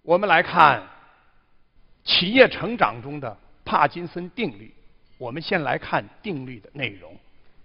我们来看企业成长中的帕金森定律。我们先来看定律的内容。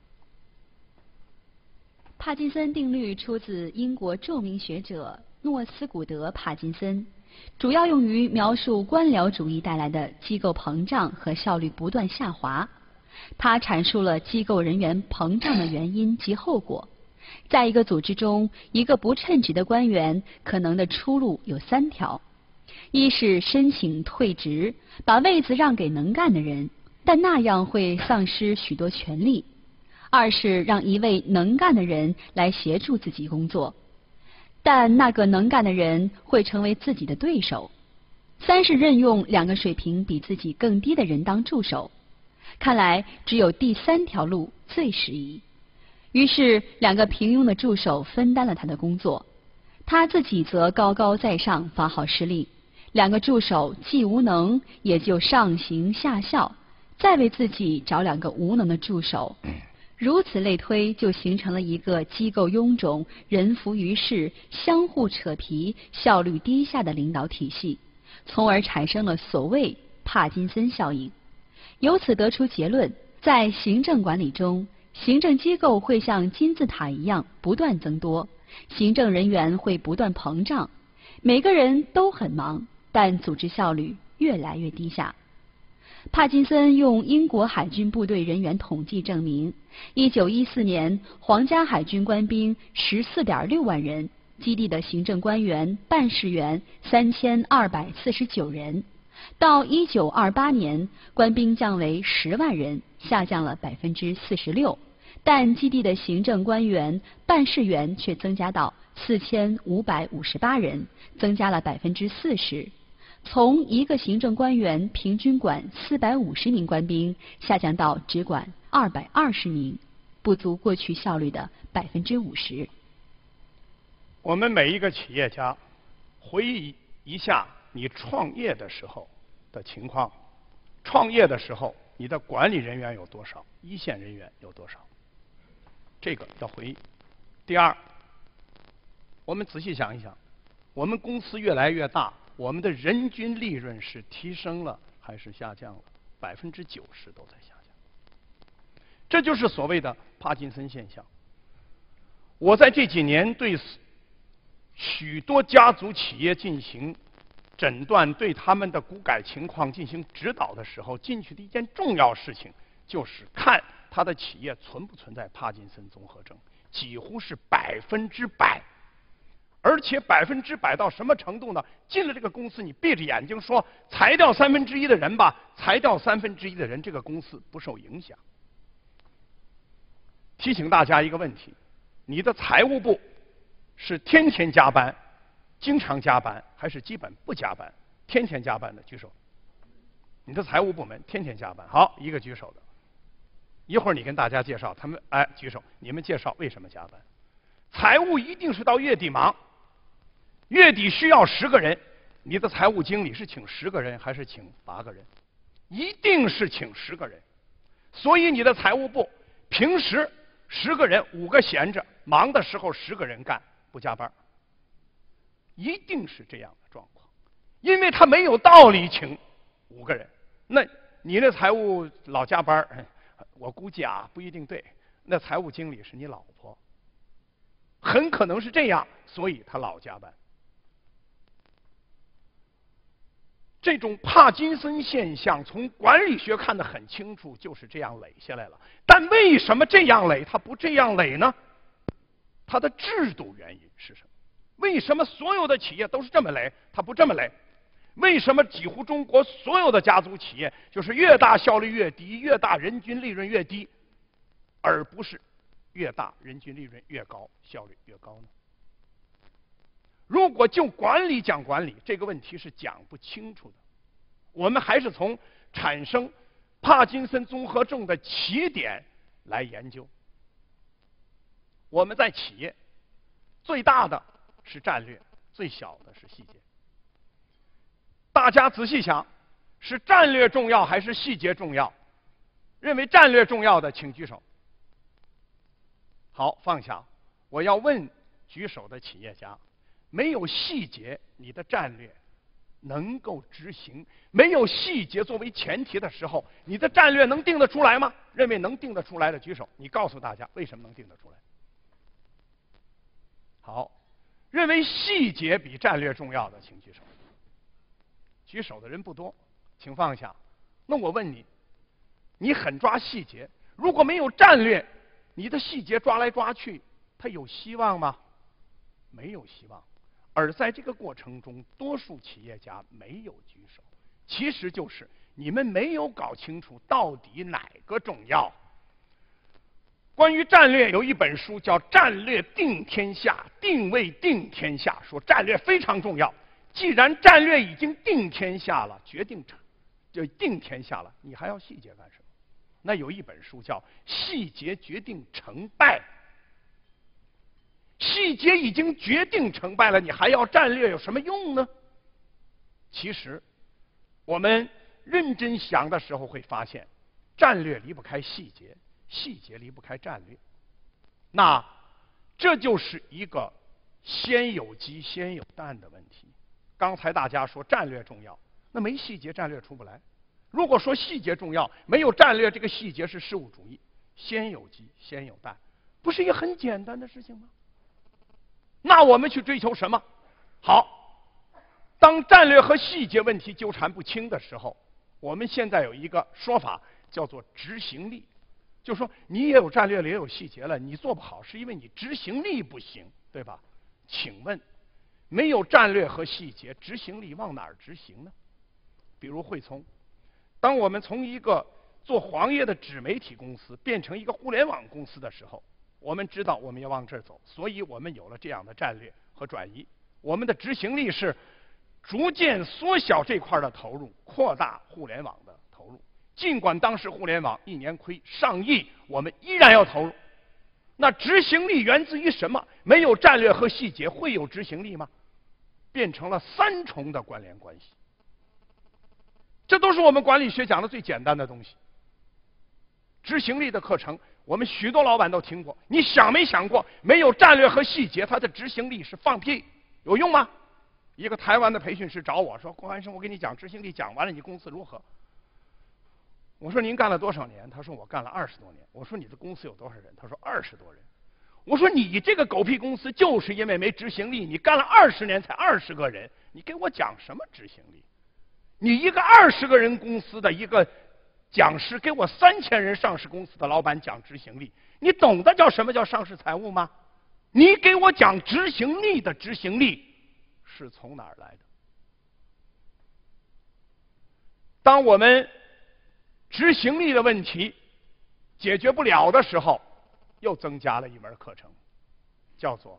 帕金森定律出自英国著名学者诺斯古德·帕金森，主要用于描述官僚主义带来的机构膨胀和效率不断下滑。他阐述了机构人员膨胀的原因及后果。在一个组织中，一个不称职的官员可能的出路有3条：一是申请退职，把位子让给能干的人，但那样会丧失许多权利；二是让一位能干的人来协助自己工作，但那个能干的人会成为自己的对手；三是任用2个水平比自己更低的人当助手。看来只有第3条路最适宜。于是2个平庸的助手分担了他的工作，他自己则高高在上发号施令。2个助手既无能，也就上行下效，再为自己找2个无能的助手。如此类推，就形成了一个机构臃肿、人浮于事、相互扯皮、效率低下的领导体系，从而产生了所谓帕金森效应。由此得出结论，在行政管理中，行政机构会像金字塔一样不断增多，行政人员会不断膨胀，每个人都很忙，但组织效率越来越低下。帕金森用英国海军部队人员统计证明，1914年皇家海军官兵14.6万人，基地的行政官员、办事员3249人。到1928年，官兵降为10万人，下降了46%，但基地的行政官员、办事员却增加到4558人，增加了40%。从一个行政官员平均管450名官兵，下降到只管220名，不足过去效率的50%。 我们每一个企业家回忆一下你创业的时候的情况。创业的时候，你的管理人员有多少？一线人员有多少？这个要回忆。第二，我们仔细想一想，我们公司越来越大，我们的人均利润是提升了还是下降了？90%都在下降。这就是所谓的帕金森现象。我在这几年对许多家族企业进行诊断，对他们的股改情况进行指导的时候，进去的一件重要事情就是看他的企业存不存在帕金森综合症，几乎是100%。而且100%到什么程度呢？进了这个公司，你闭着眼睛说裁掉1/3的人吧，裁掉1/3的人，这个公司不受影响。提醒大家一个问题：你的财务部是天天加班、经常加班，还是基本不加班？天天加班的举手。你的财务部门天天加班，好，一个举手的。一会儿你跟大家介绍，他们举手，你们介绍为什么加班？财务一定是到月底忙，月底需要10个人，你的财务经理是请10个人还是请8个人？一定是请10个人。所以你的财务部平时10个人，5个闲着，忙的时候10个人干，不加班，一定是这样的状况。因为他没有道理请5个人。那你那财务老加班，我估计不一定对。那财务经理是你老婆，很可能是这样，所以他老加班。这种帕金森现象从管理学看得很清楚，就是这样垒下来了。但为什么这样垒，它不这样垒呢？它的制度原因是什么？为什么所有的企业都是这么垒，它不这么垒？为什么几乎中国所有的家族企业就是越大效率越低，越大人均利润越低，而不是越大人均利润越高，效率越高呢？如果就管理讲管理，这个问题是讲不清楚的。我们还是从产生帕金森综合症的起点来研究。我们在企业最大的是战略，最小的是细节。大家仔细想，是战略重要还是细节重要？认为战略重要的请举手。好，放下。我要问举手的企业家，没有细节，你的战略能够执行，没有细节作为前提的时候，你的战略能定得出来吗？认为能定得出来的举手，你告诉大家为什么能定得出来。好，认为细节比战略重要的请举手。举手的人不多，请放下。那我问你，你很抓细节，如果没有战略，你的细节抓来抓去，它有希望吗？没有希望。而在这个过程中，多数企业家没有举手，其实就是你们没有搞清楚到底哪个重要。关于战略，有一本书叫《战略定天下》，定位定天下，说战略非常重要。既然战略已经定天下了，就定天下了，你还要细节干什么？那有一本书叫《细节决定成败》。细节已经决定成败了，你还要战略有什么用呢？其实，我们认真想的时候会发现，战略离不开细节，细节离不开战略。那这就是一个先有鸡先有蛋的问题。刚才大家说战略重要，那没细节战略出不来。如果说细节重要，没有战略，这个细节是事物主义，先有鸡先有蛋，不是一个很简单的事情吗？那我们去追求什么？好，当战略和细节问题纠缠不清的时候，我们现在有一个说法叫做执行力，就说你也有战略了，也有细节了，你做不好是因为你执行力不行，对吧？请问，没有战略和细节，执行力往哪儿执行呢？比如汇聪，当我们从一个做黄页的纸媒体公司变成一个互联网公司的时候，我们知道我们要往这儿走，所以我们有了这样的战略和转移。我们的执行力是逐渐缩小这块的投入，扩大互联网的投入。尽管当时互联网一年亏上亿，我们依然要投入。那执行力源自于什么？没有战略和细节，会有执行力吗？变成了三重的关联关系。这都是我们管理学讲的最简单的东西。执行力的课程，我们许多老板都听过。你想没想过，没有战略和细节，它的执行力是放屁，有用吗？一个台湾的培训师找我说：“郭安生，我给你讲执行力，讲完了你公司如何？”我说：“您干了多少年？”他说：“我干了20多年。”我说：“你的公司有多少人？”他说：“20多人。”我说：“你这个狗屁公司就是因为没执行力，你干了20年才20个人，你给我讲什么执行力？你一个20个人公司的一个讲师给我3000人上市公司的老板讲执行力，你懂得叫什么叫上市财务吗？你给我讲执行力的执行力是从哪儿来的？当我们执行力的问题解决不了的时候，又增加了一门课程，叫做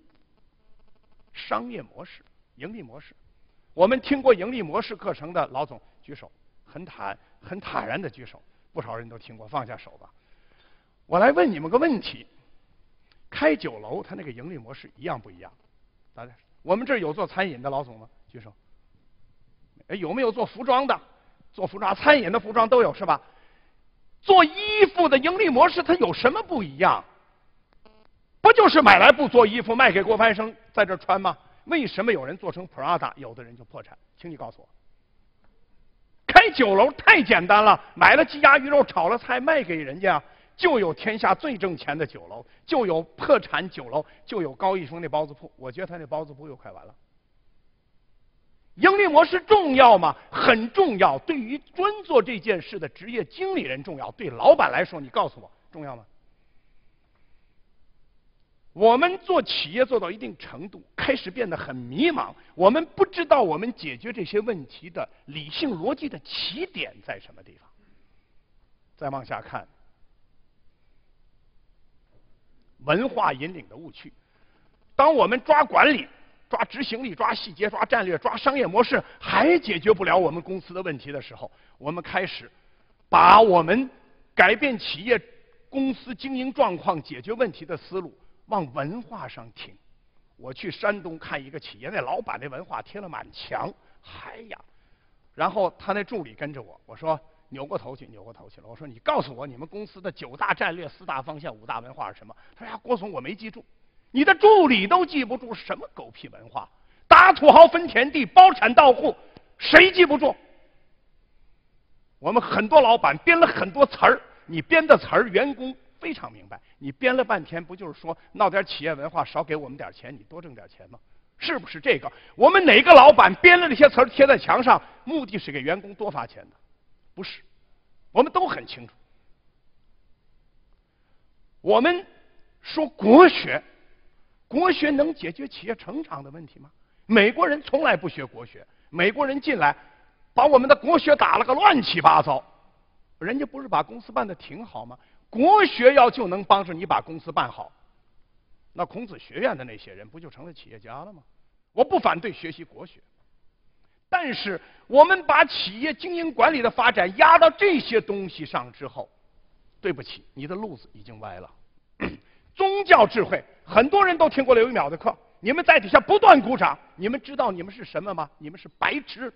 商业模式、盈利模式。我们听过盈利模式课程的老总举手，很坦然的举手，不少人都听过，放下手吧。我来问你们个问题：开酒楼，它那个盈利模式一样不一样？大家，我们这儿有做餐饮的老总吗？举手。哎，有没有做服装的？做服装、餐饮的服装都有是吧？做衣服的盈利模式它有什么不一样？不就是买来布做衣服卖给郭帆生在这穿吗？为什么有人做成 Prada， 有的人就破产？请你告诉我。开酒楼太简单了，买了鸡鸭鱼肉炒了菜卖给人家，就有天下最挣钱的酒楼，就有破产酒楼，就有高一峰那包子铺。我觉得他那包子铺又快完了。盈利模式重要吗？很重要，对于专做这件事的职业经理人重要，对老板来说，你告诉我重要吗？我们做企业做到一定程度，开始变得很迷茫，我们不知道我们解决这些问题的理性逻辑的起点在什么地方。再往下看，文化引领的误区。当我们抓管理、抓执行力、抓细节、抓战略、抓商业模式，还解决不了我们公司的问题的时候，我们开始把我们改变企业公司经营状况、解决问题的思路往文化上挺。我去山东看一个企业，那老板那文化贴了满墙，嗨呀！然后他那助理跟着我，我说扭过头去了。我说你告诉我你们公司的9大战略、4大方向、5大文化是什么？他说呀，郭总我没记住。你的助理都记不住，什么狗屁文化？打土豪分田地，包产到户， 谁记不住？我们很多老板编了很多词儿，你编的词儿员工非常明白，你编了半天不就是说闹点企业文化，少给我们点钱，你多挣点钱吗？是不是这个？我们哪个老板编了这些词儿贴在墙上，目的是给员工多发钱的？不是，我们都很清楚。我们说国学，国学能解决企业成长的问题吗？美国人从来不学国学，美国人进来把我们的国学打了个乱七八糟，人家不是把公司办得挺好吗？国学要就能帮着你把公司办好，那孔子学院的那些人不就成了企业家了吗？我不反对学习国学，但是我们把企业经营管理的发展压到这些东西上之后，对不起，你的路子已经歪了。宗教智慧，很多人都听过刘一淼的课，你们在底下不断鼓掌，你们知道你们是什么吗？你们是白痴。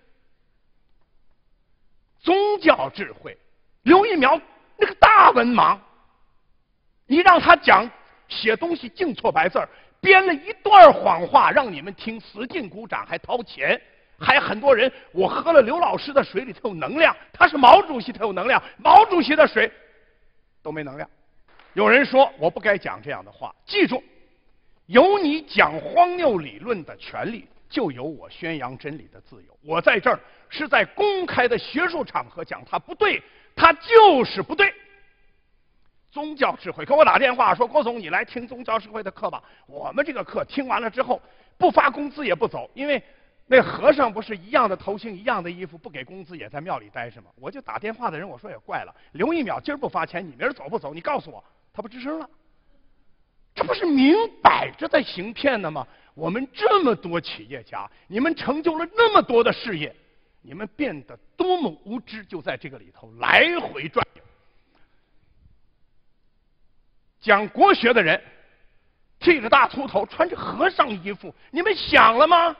宗教智慧，刘一淼那个大文盲，你让他讲写东西净错白字儿，编了一段谎话让你们听，使劲鼓掌还掏钱，还很多人我喝了刘老师的水里头有能量，他是毛主席他有能量，毛主席的水都没能量。有人说我不该讲这样的话，记住，有你讲荒谬理论的权利，就有我宣扬真理的自由。我在这儿是在公开的学术场合讲它不对，它就是不对。宗教智慧，给我打电话说郭总，你来听宗教智慧的课吧。我们这个课听完了之后，不发工资也不走，因为那和尚不是一样的头型一样的衣服，不给工资也在庙里待着吗？我就打电话的人我说也怪了，刘一淼今儿不发钱，你明儿走不走？你告诉我。他不吱声了，这不是明摆着在行骗呢吗？我们这么多企业家，你们成就了那么多的事业，你们变得多么无知，就在这个里头来回转悠。讲国学的人剃着大秃头，穿着和尚衣服，你们想了吗？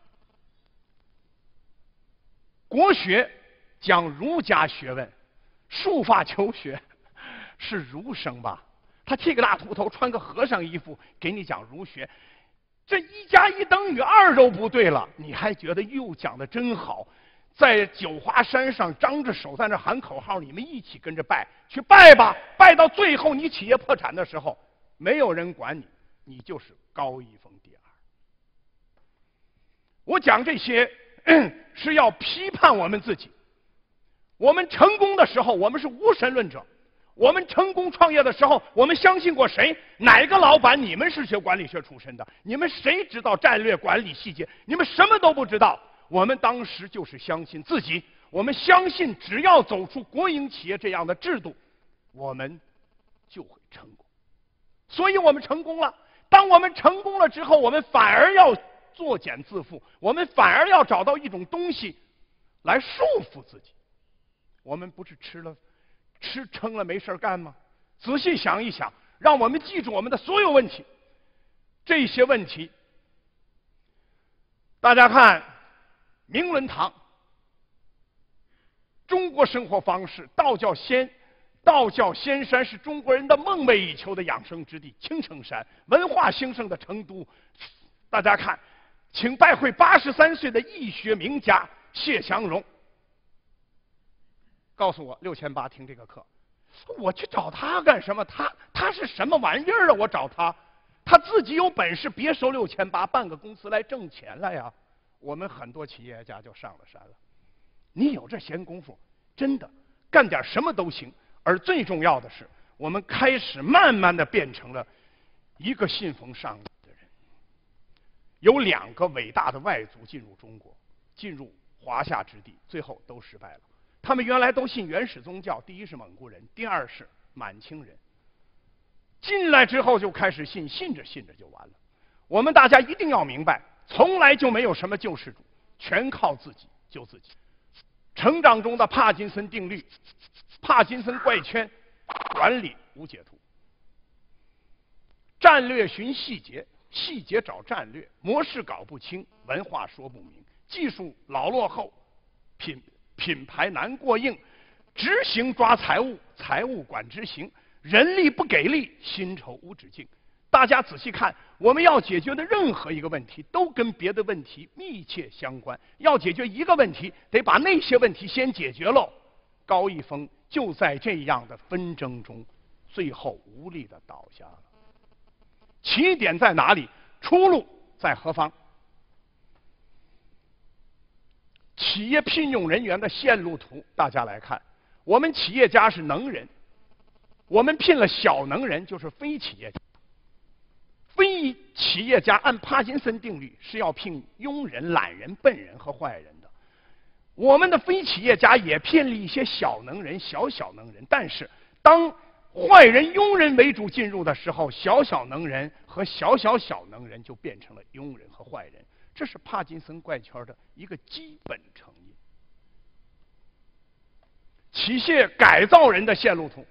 国学讲儒家学问，束发求学是儒生吧？他剃个大秃头，穿个和尚衣服，给你讲儒学，这1+1=2都不对了，你还觉得哟讲的真好？在九华山上张着手在那喊口号，你们一起跟着拜，去拜吧，拜到最后你企业破产的时候，没有人管你，你就是高一峰第二。我讲这些是要批判我们自己。我们成功的时候，我们是无神论者。我们成功创业的时候，我们相信过谁？哪个老板？你们是学管理学出身的，你们谁知道战略管理细节？你们什么都不知道。我们当时就是相信自己，我们相信只要走出国营企业这样的制度，我们就会成功。所以我们成功了。当我们成功了之后，我们反而要作茧自缚，我们反而要找到一种东西来束缚自己。我们不是吃撑了没事干吗？仔细想一想，让我们记住我们的所有问题。这些问题，大家看明伦堂，中国生活方式，道教仙山是中国人的梦寐以求的养生之地，青城山，文化兴盛的成都。大家看，请拜会83岁的易学名家谢祥荣。告诉我6800听这个课，我去找他干什么？他是什么玩意儿啊？我找他，他自己有本事别收6800，办个公司来挣钱来呀！我们很多企业家就上了山了。你有这闲工夫，真的干点什么都行。而最重要的是，我们开始慢慢的变成了一个信奉上帝的人。有2个伟大的外族进入中国，进入华夏之地，最后都失败了。他们原来都信原始宗教，第一是蒙古人，第二是满清人。进来之后就开始信，信着信着就完了。我们大家一定要明白，从来就没有什么救世主，全靠自己救自己。成长中的帕金森定律、帕金森怪圈，管理无解图。战略寻细节，细节找战略，模式搞不清，文化说不明，技术老落后，品牌难过硬，执行抓财务，财务管执行，人力不给力，薪酬无止境。 大家仔细看，我们要解决的任何一个问题，都跟别的问题密切相关。要解决一个问题，得把那些问题先解决喽。高一峰就在这样的纷争中，最后无力地倒下了。起点在哪里？出路在何方？企业聘用人员的线路图，大家来看。我们企业家是能人，我们聘了小能人，就是非企业家。非企业家按帕金森定律是要聘庸人、懒人、笨人和坏人的。我们的非企业家也聘了一些小能人、小能人，但是当坏人、庸人为主进入的时候，小能人和小能人就变成了庸人和坏人。这是帕金森怪圈的一个基本成因。企业改造人的线路图：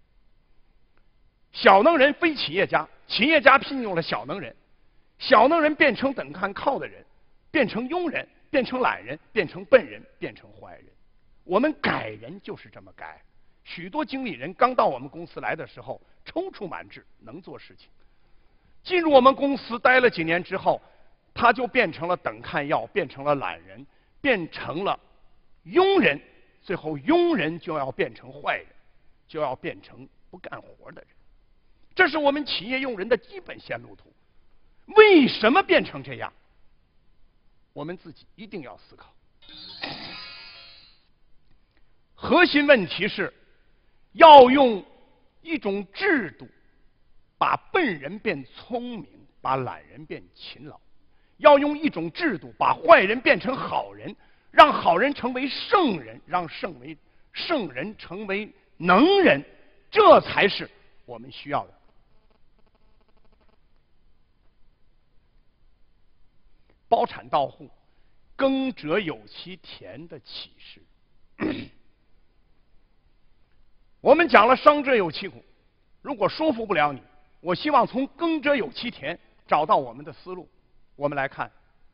小能人非企业家，企业家聘用了小能人，小能人变成等看靠的人，变成庸人，变成懒人，变成笨人，变成坏人。我们改人就是这么改。许多经理人刚到我们公司来的时候，踌躇满志，能做事情。进入我们公司待了几年之后，他就变成了等看要，变成了懒人，变成了庸人，最后庸人就要变成坏人，就要变成不干活的人。这是我们企业用人的基本线路图。为什么变成这样？我们自己一定要思考。核心问题是要用一种制度把笨人变聪明，把懒人变勤劳。要用一种制度把坏人变成好人，让好人成为圣人，让圣人成为能人，这才是我们需要的。包产到户，耕者有其田的启示。我们讲了商者有其苦，如果说服不了你，我希望从耕者有其田找到我们的思路。我们来看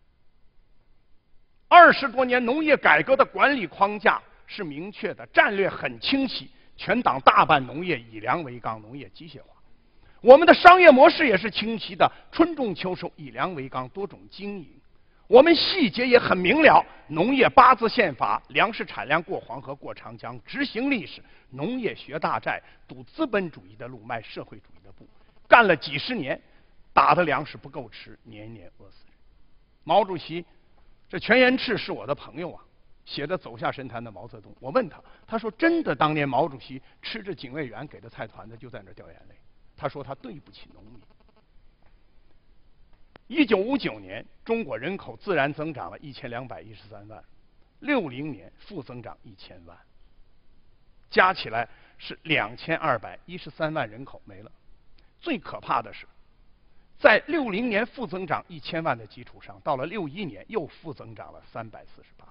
，20多年农业改革的管理框架是明确的，战略很清晰，全党大办农业以粮为纲，农业机械化。我们的商业模式也是清晰的，春种秋收，以粮为纲，多种经营。我们细节也很明了，农业8字宪法，粮食产量过黄河过长江，执行历史，农业学大寨，堵资本主义的路，迈社会主义的步，干了几十年，打的粮食不够吃，年年饿死人。毛主席，这全言赤是我的朋友啊，写的走下神坛的毛泽东。我问他，他说真的，当年毛主席吃着警卫员给的菜团子就在那掉眼泪。他说他对不起农民。1959年，中国人口自然增长了1213万，60年负增长1000万，加起来是2213万人口没了。最可怕的是，在60年负增长1000万的基础上，到了61年又负增长了348万。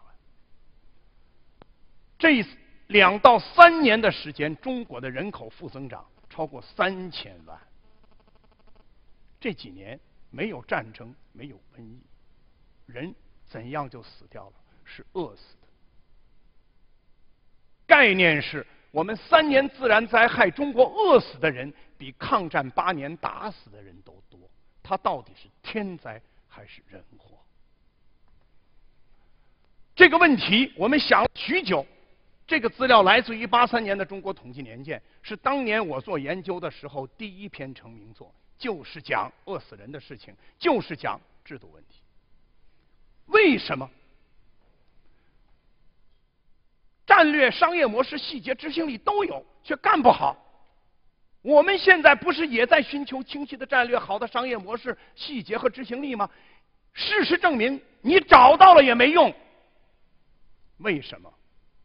这2到3年的时间，中国的人口负增长超过3000万。这几年没有战争，没有瘟疫，人怎样就死掉了？是饿死的。概念是我们3年自然灾害，中国饿死的人比抗战8年打死的人都多。它到底是天灾还是人祸？这个问题我们想了许久。这个资料来自于83年的《中国统计年鉴》，是当年我做研究的时候第一篇成名作，就是讲饿死人的事情，就是讲制度问题。为什么战略、商业模式、细节执行力都有，却干不好？我们现在不是也在寻求清晰的战略、好的商业模式、细节和执行力吗？事实证明，你找到了也没用。为什么？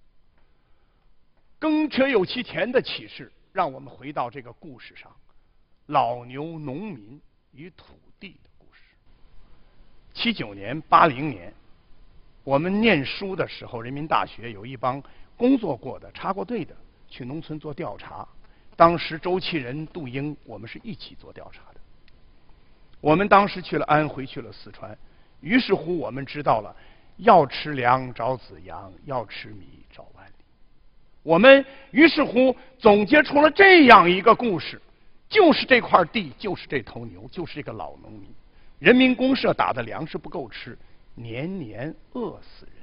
耕者有其田的启示，让我们回到这个故事上，老牛、农民与土地的故事。79年、80年，我们念书的时候，人民大学有一帮工作过的、插过队的，去农村做调查。当时周其仁、杜英，我们是一起做调查的。我们当时去了安徽，去了四川，于是乎我们知道了，要吃粮找子阳，要吃米找万里。我们于是乎总结出了这样一个故事： 就是这块地，就是这头牛，就是这个老农民。人民公社打的粮食不够吃，年年饿死人。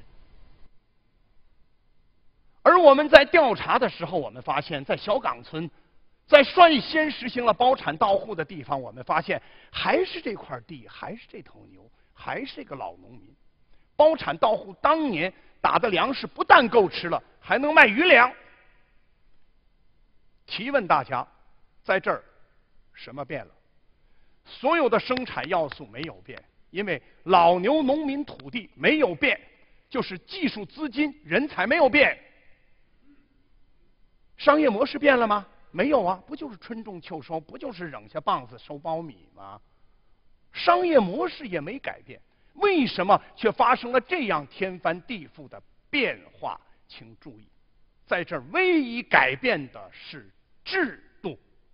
而我们在调查的时候，我们发现，在小岗村，在率先实行了包产到户的地方，我们发现还是这块地，还是这头牛，还是这个老农民。包产到户当年打的粮食不但够吃了，还能卖余粮。提问大家，在这儿什么变了？所有的生产要素没有变，因为老牛、农民、土地没有变，就是技术、资金、人才没有变。商业模式变了吗？没有啊，不就是春种秋收，不就是扔下棒子收苞米吗？商业模式也没改变，为什么却发生了这样天翻地覆的变化？请注意，在这儿唯一改变的是制度。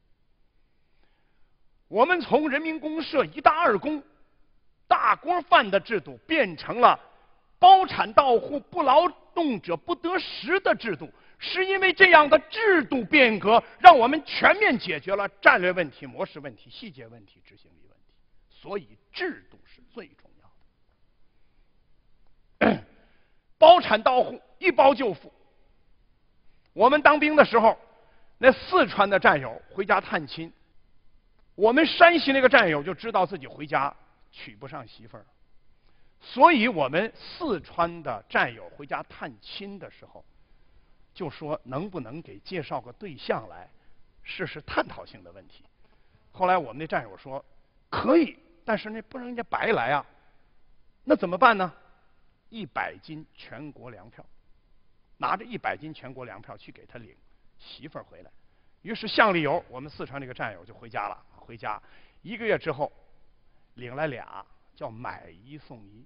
我们从人民公社一大二公、大锅饭的制度，变成了包产到户、不劳动者不得食的制度。是因为这样的制度变革，让我们全面解决了战略问题、模式问题、细节问题、执行力问题。所以制度是最重要的。包产到户，一包就富。我们当兵的时候，那四川的战友回家探亲，我们山西那个战友就知道自己回家娶不上媳妇儿，所以我们四川的战友回家探亲的时候，就说能不能给介绍个对象来，试试探讨性的问题。后来我们那战友说可以，但是那不让人家白来啊。那怎么办呢？100斤全国粮票，拿着100斤全国粮票去给他领媳妇儿回来。于是向立游，我们四川这个战友就回家了。回家1个月之后，领来俩，叫买1送1。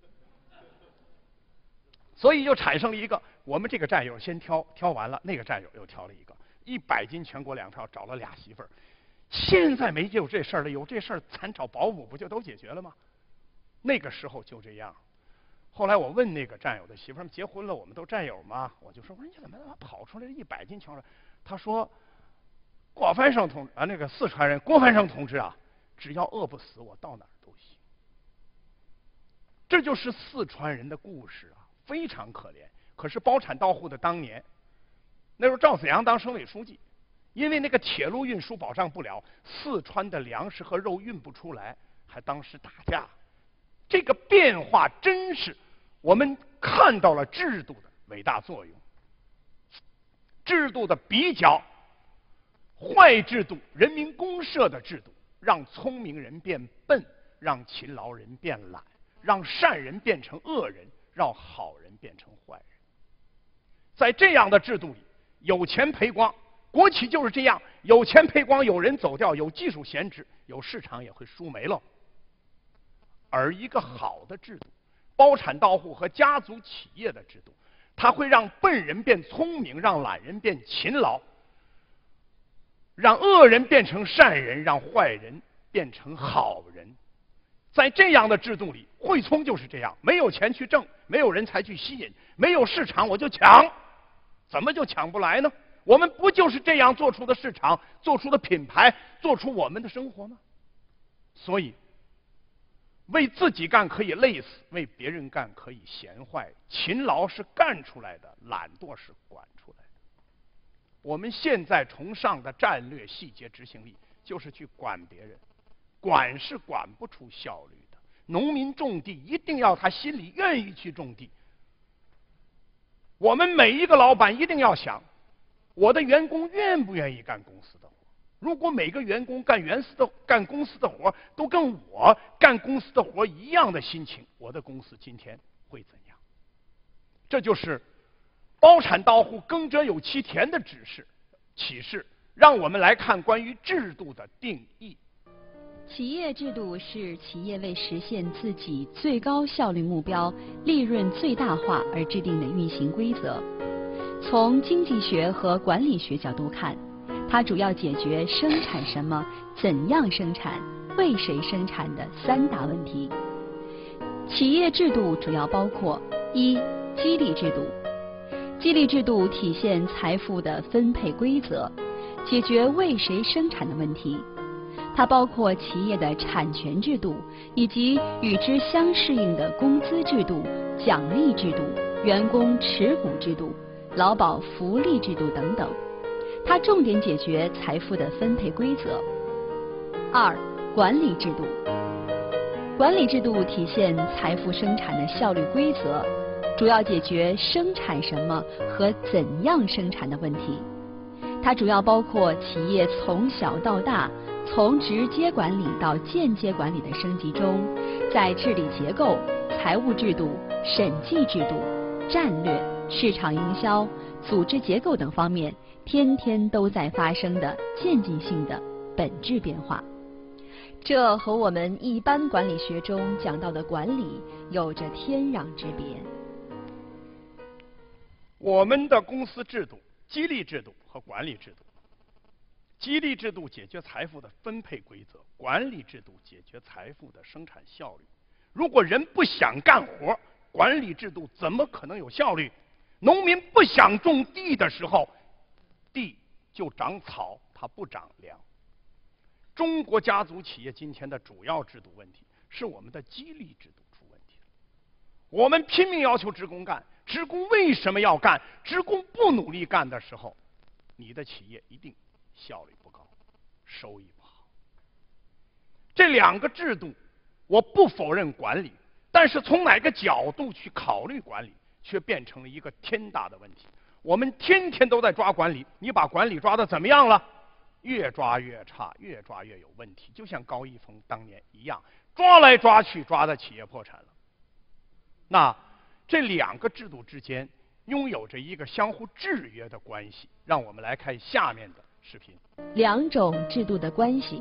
所以就产生了一个，我们这个战友先挑完了，那个战友又挑了一个100斤全国粮票，找了俩媳妇儿。现在没有这事儿了，有这事儿咱找保姆不就都解决了吗？那个时候就这样。后来我问那个战友的媳妇儿们结婚了，我们都战友吗？我就说你怎么跑出来100斤全国？他说郭繁生同那个四川人郭繁生同志啊，只要饿不死，我到哪儿都行。这就是四川人的故事啊。非常可怜，可是包产到户的当年，那时候赵子阳当省委书记，因为那个铁路运输保障不了，四川的粮食和肉运不出来，还当时打架。这个变化真是我们看到了制度的伟大作用。制度的比较，坏制度，人民公社的制度，让聪明人变笨，让勤劳人变懒，让善人变成恶人，让好人变成坏人。在这样的制度里，有钱赔光，国企就是这样，有钱赔光，有人走掉，有技术闲置，有市场也会输没了。而一个好的制度，包产到户和家族企业的制度，它会让笨人变聪明，让懒人变勤劳，让恶人变成善人，让坏人变成好人。在这样的制度里，汇聪就是这样，没有钱去挣，没有人才去吸引，没有市场我就抢，怎么就抢不来呢？我们不就是这样做出的市场，做出的品牌，做出我们的生活吗？所以为自己干可以累死，为别人干可以闲坏。勤劳是干出来的，懒惰是管出来的。我们现在崇尚的战略细节执行力，就是去管别人，管是管不出效率的。农民种地一定要他心里愿意去种地。我们每一个老板一定要想，我的员工愿不愿意干公司的活？如果每个员工干公司的活都跟我干公司的活一样的心情，我的公司今天会怎样？这就是包产到户、耕者有其田的启示，让我们来看关于制度的定义。 企业制度是企业为实现自己最高效率目标、利润最大化而制定的运行规则。从经济学和管理学角度看，它主要解决生产什么、怎样生产、为谁生产的3大问题。企业制度主要包括：一、激励制度。激励制度体现财富的分配规则， 解决为谁生产的问题。它包括企业的产权制度，以及与之相适应的工资制度、奖励制度、员工持股制度、劳保福利制度等等。它重点解决财富的分配规则。2、管理制度。管理制度体现财富生产的效率规则，主要解决生产什么和怎样生产的问题。它主要包括企业从小到大，从直接管理到间接管理的升级中，在治理结构、财务制度、审计制度、战略、市场营销、组织结构等方面，天天都在发生的渐进性的本质变化。这和我们一般管理学中讲到的管理有着天壤之别。 我们的公司制度、激励制度和管理制度，激励制度解决财富的分配规则，管理制度解决财富的生产效率。如果人不想干活，管理制度怎么可能有效率？农民不想种地的时候，地就长草，它不长粮。中国家族企业今天的主要制度问题是我们的激励制度出问题了。我们拼命要求职工干，职工为什么要干？职工不努力干的时候，你的企业一定效率不高，收益不好。这两个制度，我不否认管理，但是从哪个角度去考虑管理，却变成了一个天大的问题。我们天天都在抓管理，你把管理抓得怎么样了？越抓越差，越抓越有问题，就像高一峰当年一样，抓来抓去，抓的企业破产了。那这两个制度之间拥有着一个相互制约的关系，让我们来看下面的视频。 两种制度的关系，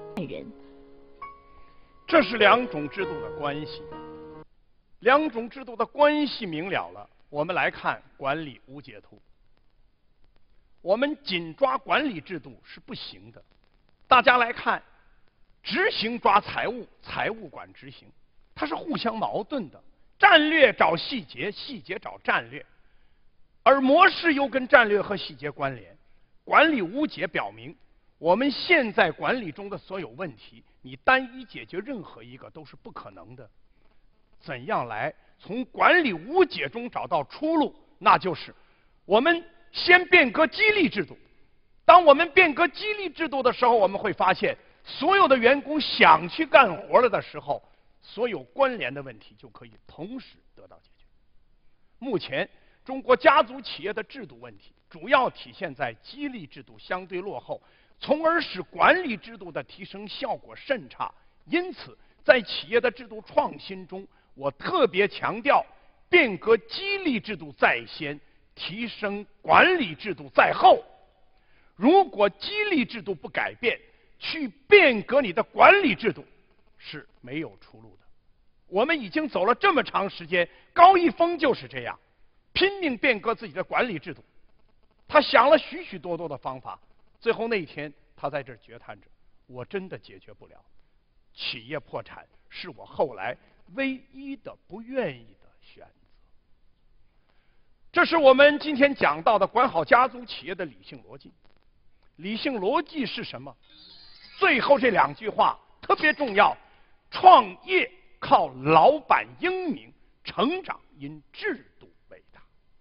这是两种制度的关系。两种制度的关系明了了，我们来看管理无解图。我们仅抓管理制度是不行的，大家来看，执行抓财务，财务管执行，它是互相矛盾的。战略找细节，细节找战略，而模式又跟战略和细节关联。管理无解表明，我们现在管理中的所有问题，你单一解决任何一个都是不可能的。怎样来从管理无解中找到出路？那就是我们先变革激励制度。当我们变革激励制度的时候，我们会发现，所有的员工想去干活了的时候，所有关联的问题就可以同时得到解决。目前，中国家族企业的制度问题主要体现在激励制度相对落后，从而使管理制度的提升效果甚差。因此，在企业的制度创新中，我特别强调，变革激励制度在先，提升管理制度在后。如果激励制度不改变，去变革你的管理制度是没有出路的。我们已经走了这么长时间，高一峰就是这样，拼命变革自己的管理制度。他想了许许多多的方法，最后那一天他在这儿决叹着：我真的解决不了，企业破产是我后来唯一的不愿意的选择。这是我们今天讲到的管好家族企业的理性逻辑。理性逻辑是什么？最后这两句话特别重要：创业靠老板英明，成长因制度伟大。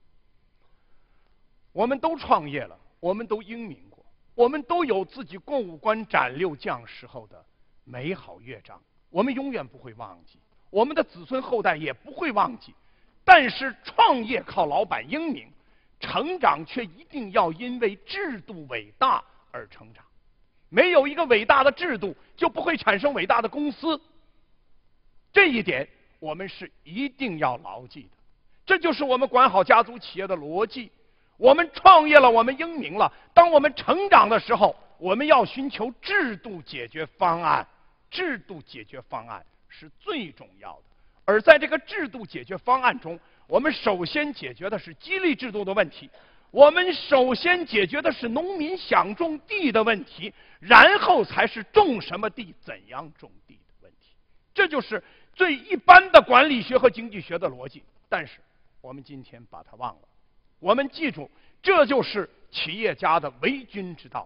我们都创业了，我们都英明过，我们都有自己过五关斩六将时候的美好乐章，我们永远不会忘记，我们的子孙后代也不会忘记。但是创业靠老板英明，成长却一定要因为制度伟大而成长。没有一个伟大的制度，就不会产生伟大的公司。这一点我们是一定要牢记的。这就是我们管好家族企业的逻辑。我们创业了，我们英明了，当我们成长的时候，我们要寻求制度解决方案。制度解决方案是最重要的。而在这个制度解决方案中，我们首先解决的是激励制度的问题，我们首先解决的是农民想种地的问题，然后才是种什么地、怎样种地的问题。这就是最一般的管理学和经济学的逻辑。但是我们今天把它忘了。我们记住，这就是企业家的为君之道。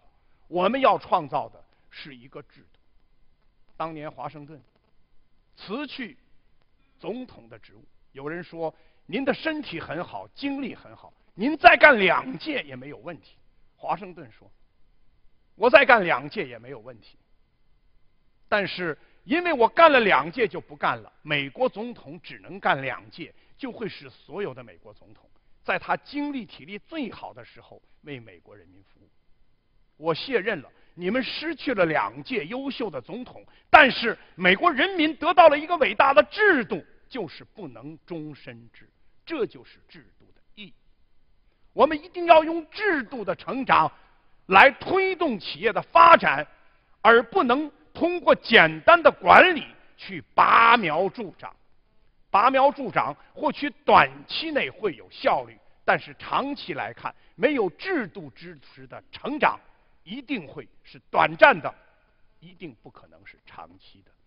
我们要创造的是一个制度。当年华盛顿辞去总统的职务，有人说您的身体很好，精力很好，您再干2届也没有问题。华盛顿说，我再干2届也没有问题。但是因为我干了2届就不干了，美国总统只能干2届，就会使所有的美国总统在他精力体力最好的时候为美国人民服务。我卸任了，你们失去了2届优秀的总统，但是美国人民得到了一个伟大的制度，就是不能终身制，这就是制度的意义。我们一定要用制度的成长来推动企业的发展，而不能通过简单的管理去拔苗助长。拔苗助长或许短期内会有效率，但是长期来看，没有制度支持的成长一定会是短暂的，一定不可能是长期的。